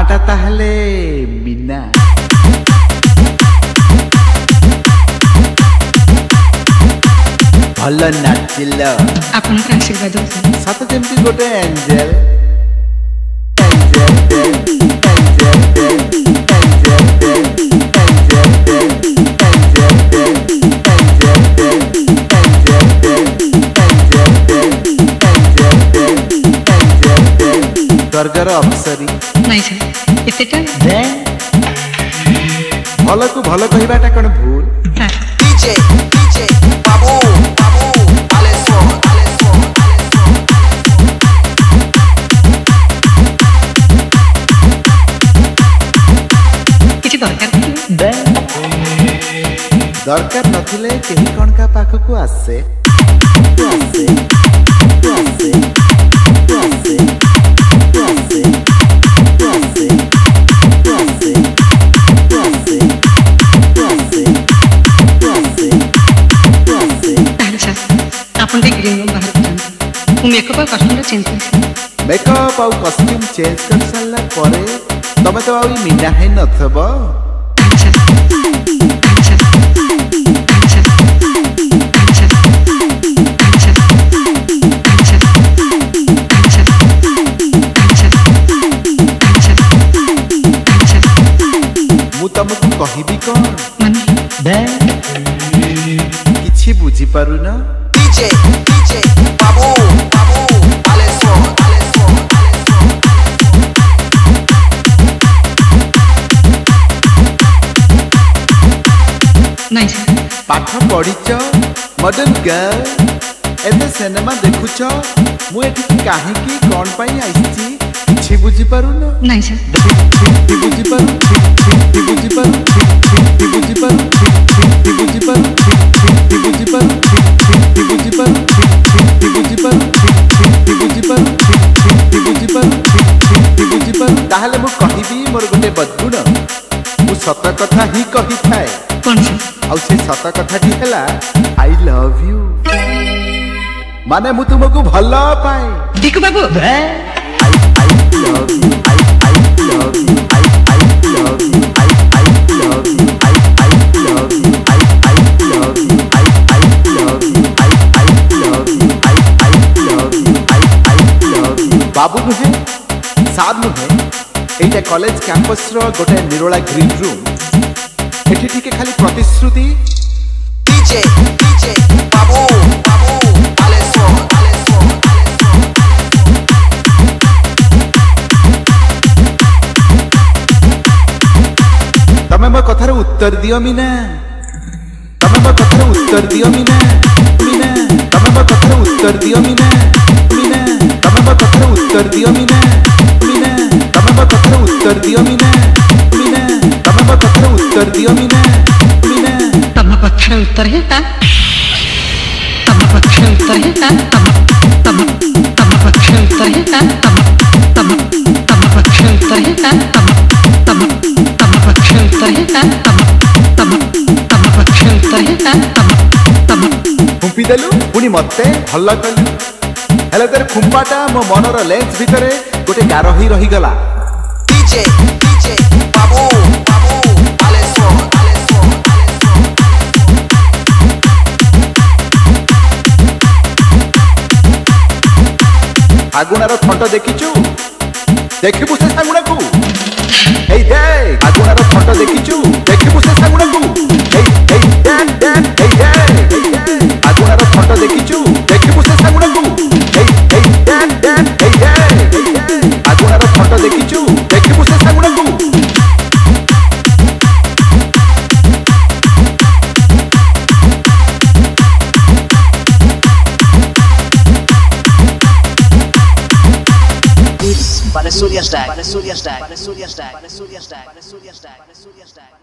टा ताहले मीना। भल नाचिल आपनकर आशीर्वाद सत जेमती गोटे एंजेल। स्वर्गर अप्सरी नहीं सर एतेटा भल को भल कहबाटा कौन भूल। डीजे डीजे बाबू बाबू आलेसो आलेसो किछि दरकार दरकार नथिले केही कोन का पाख को आसे आसे आसे आसे मेकअप और कॉस्ट्यूम चेंज कर सारा परे तमे तो आउ मीना है नथब। मु तुमको कहबी कौन किछि बुझी पारु न। डीजे डीजे बाबू बाबू आलेसो आलेसो नहीं सर पाठ पढ़िच मॉडर्न गर्ल एते सिनेमा देखुच मु एठी काहेकी कोन पई आइछि किछि बुझी पारु न। नहीं सर बुझी पारु बुझी पारु बुझी पारु बुझी पारु बुझी पारु बुझी पारु बुझी पारु बुझी पारु बुझी पारु बुझी पारु ताहले मु कहिबी मोर गोटे बदगुण मु सत कथा ही कहि थाए। कौन सा आउ से सत कथाटी हैला आई लव यू माने मु तुमको भलो पाए। दीकु बाबू I love you I love you I love you I love you I love you I love you I love you I love you I love you I love you बाबू नुहे साद नुहे एटा college campus रो गोटे Nirola green room एठी ठीक खाली प्रतिश्रुति। DJ DJ बाबू बाबू आलेसो आलेसो तमे मो कथार उत्तर दियो मीना तमे मो कथार उत्तर दियो मीना मीना तमे मो कथार उत्तर दियो मीना मीना तमे मो कथार उत्तर दियो मीना मीना तमे मो कथार उत्तर दियो मीना मीना तमे मो कथार उत्तर दियो मीना मीना तम पत्थर उत्तर है ता तम पत्थर उत्तर है ता तम पत्थर उत्तर है ता तम पत्थर उत्तर है ता तम पत्थर उत्तर है ता तम पत्थर उत्तर है ता तम खुंपी देलु पुनी मते भल्ला कलु हेले तेरे खुंपाटा मो मनर लेंस भितरे गोटे गारो ही रही गला। डीजे डीजे बाबू बाबू आलेसो आलेसो आगुणार थंट देखिचु देखिबु से सांगुणा को ए दे आगुणार थंट देखिचु देखिबु से सांगुणा को ए डैन डैन ए दे आगुणार थंट देखिचु देखिबु से सांगुणा को ए डैन डैन ए दे आगुणार थंट देखिचु देखिबु से सांगुणा को Balasuria style, Balasuria style, Balasuria style, Balasuria style, Balasuria style, Balasuria style.